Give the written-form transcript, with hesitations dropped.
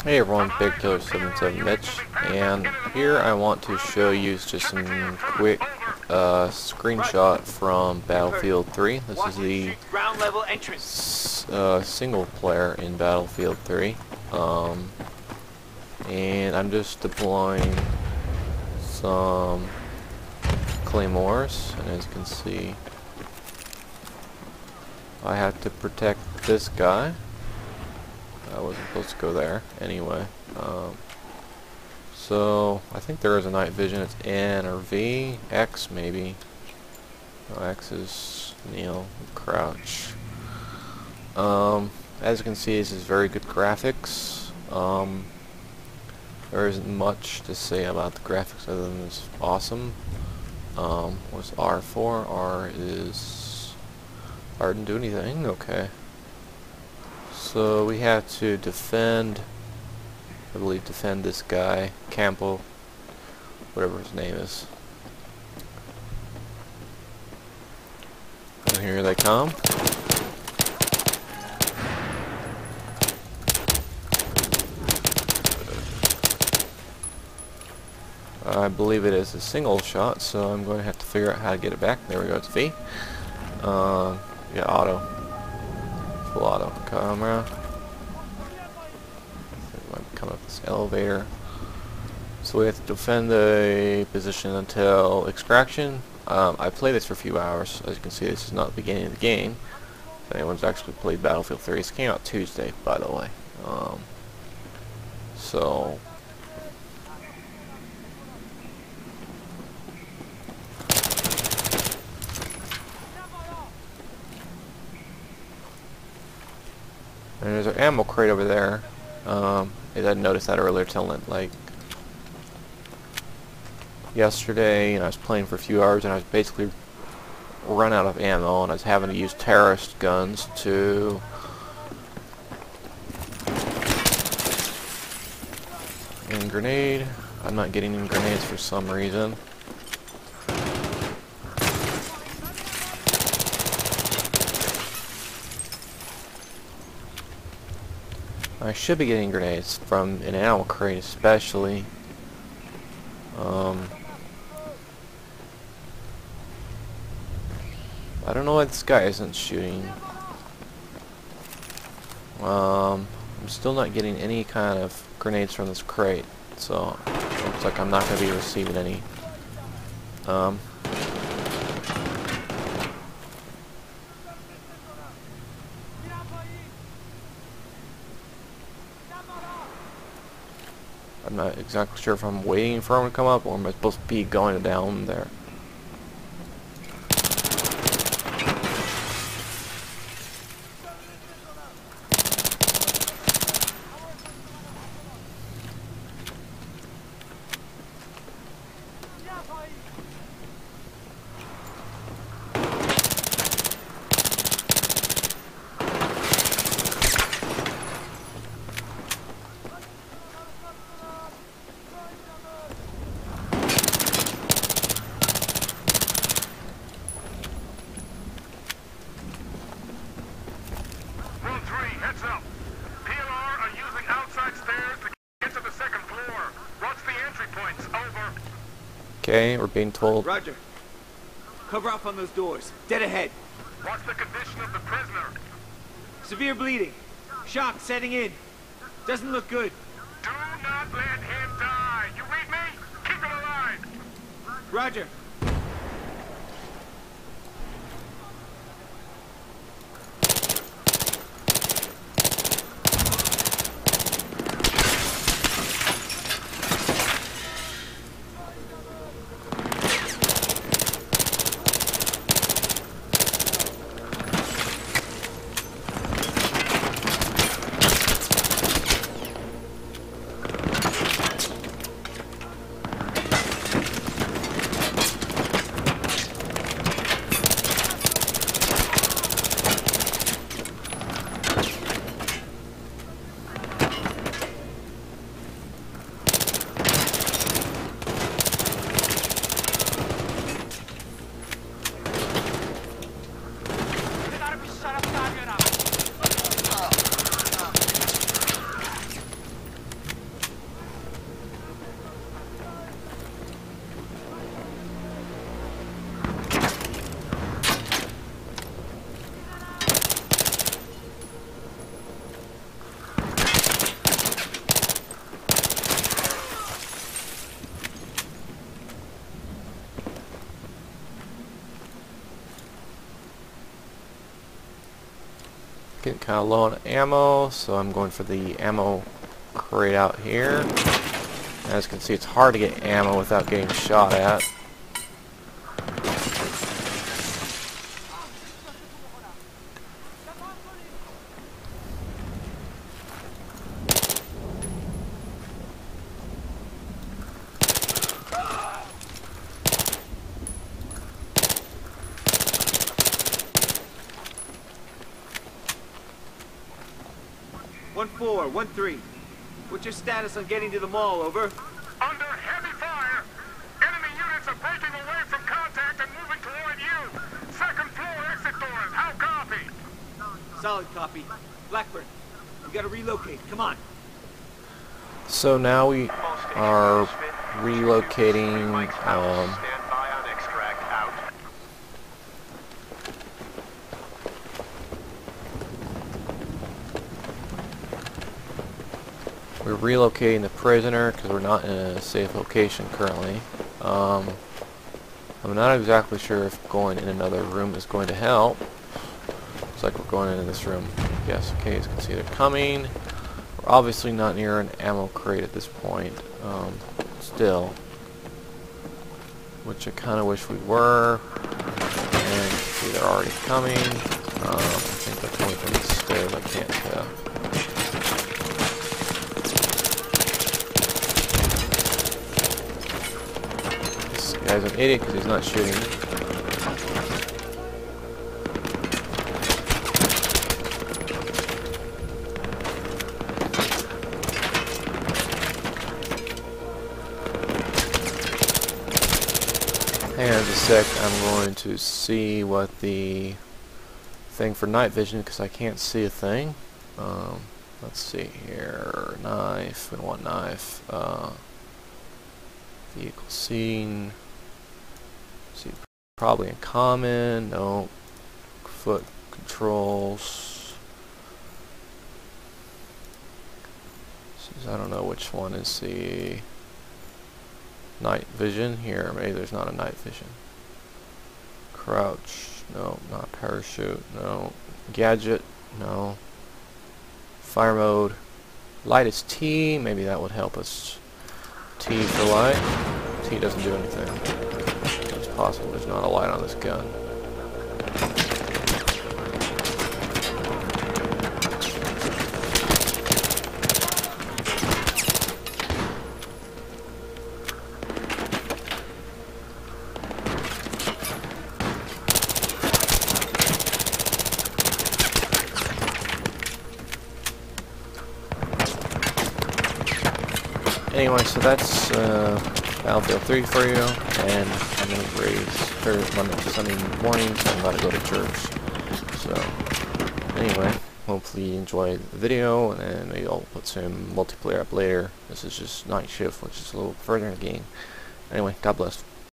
Hey everyone, BigKiller77 Mitch, and here I want to show you just some quick screenshot from Battlefield 3. This is the single player in Battlefield 3, and I'm just deploying some claymores, and as you can see, I have to protect this guy. I wasn't supposed to go there anyway. So I think there is a night vision. It's N or V, X maybe. No, X is kneel, crouch. As you can see, this is very good graphics. There isn't much to say about the graphics other than it's awesome. What's R for? R is R didn't do anything. Okay. So we have to defend, I believe, this guy, Campo, whatever his name is. And here they come. I believe it is a single shot, so I'm going to have to figure out how to get it back. There we go, it's V. Yeah, auto. Full auto camera. Come up this elevator. So we have to defend the position until extraction. I played this for a few hours. As you can see, this is not the beginning of the game. If anyone's actually played Battlefield 3, this came out Tuesday, by the way. So and there's an ammo crate over there. I didn't notice that earlier till like yesterday, and I was playing for a few hours, and I was basically run out of ammo, and I was having to use terrorist guns to and grenade. I'm not getting any grenades for some reason. I should be getting grenades from an ammo crate, especially. I don't know why this guy isn't shooting. I'm still not getting any kind of grenades from this crate, so it looks like I'm not going to be receiving any. I'm not exactly sure if I'm waiting for him to come up or am I supposed to be going down there. Okay, we're being told. Roger. Cover up on those doors. Dead ahead. What's the condition of the prisoner? Severe bleeding. Shock setting in. Doesn't look good. Do not let him die. You read me? Keep him alive. Roger. Getting kind of low on ammo, so I'm going for the ammo crate out here. As you can see, it's hard to get ammo without getting shot at. One 4, 1-3. What's your status on getting to the mall, over? Under heavy fire. Enemy units are breaking away from contact and moving toward you. Second floor exit doors. How copy? Solid copy. Blackburn, we gotta relocate. Come on. So now we are relocating. We're relocating the prisoner because we're not in a safe location currently. I'm not exactly sure if going in another room is going to help. Looks like we're going into this room. Yes, okay, as you can see they're coming. We're obviously not near an ammo crate at this point. Still. Which I kind of wish we were. And see they're already coming. I think they're coming from the stairs, I can't tell. Guy's an idiot because he's not shooting. Hang on a sec, I'm going to see what the thing for night vision, because I can't see a thing. Let's see here. Knife, we don't want knife. Vehicle scene. See, probably in common. No. Foot controls. I don't know which one is the night vision here. Maybe there's not a night vision. Crouch. No, not parachute. No. Gadget. No. Fire mode. Light is T. Maybe that would help us. T for light. T doesn't do anything. It's possible there's not a light on this gun. Anyway, so that's Battlefield 3 for you, and I'm going to raise Monday to Sunday morning, so I'm about to go to church. So, anyway, hopefully you enjoyed the video, and then maybe I'll put some multiplayer up later. This is just night shift, which is a little further in the game. Anyway, God bless.